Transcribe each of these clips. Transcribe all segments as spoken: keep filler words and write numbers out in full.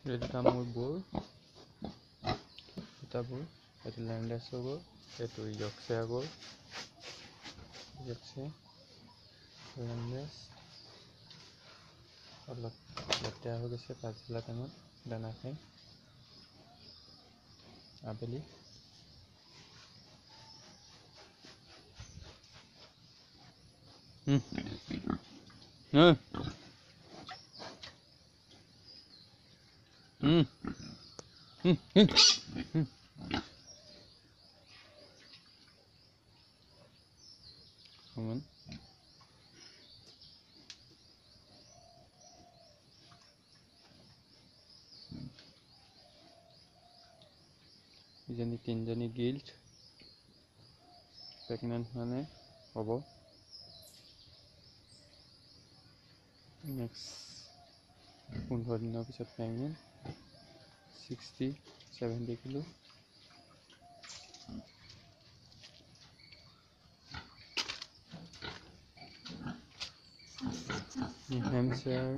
এই দুটা মোৰ বোৰ, দুটা বোৰ, এইটো লেণ্ডেছৰ বোৰ, এইটো ইয়ৰ্কশ্বায়াৰ বোৰ, ইয়ৰ্কশ্বায়াৰ লেণ্ডেছ। অলপ লেতেৰা হৈ গৈছে পাছবেলা টাইমত দানা খাই আবেলি। Hmm. Hmm. Hmm. Hmm. Come on. ইজনী তিনিজনী গিল্ট প্ৰেগনেণ্ট মানে হ'ব। নেক্সট পোন্ধৰ দিনৰ পিছত pregnant, sixty seventy kilo. New Hampshire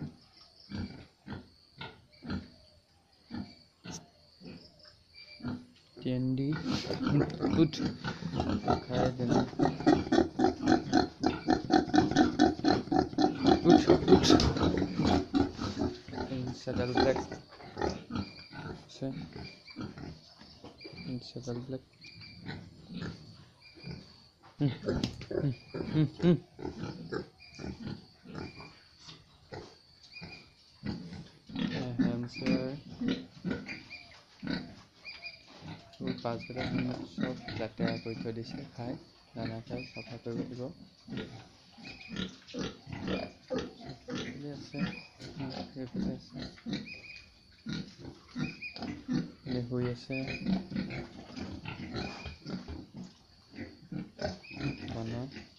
টেণ্ডি গুড খাই then good good settle black আছে, সেটেল ব্লেক হেম্পশ্বায়াৰ পাছবেলা চব লেতেৰা কৰি থৈ দিছে, খাই দানা খাই চাফা কৰিব দিব। আছে এইফালে আছে, শুই আছে বনত।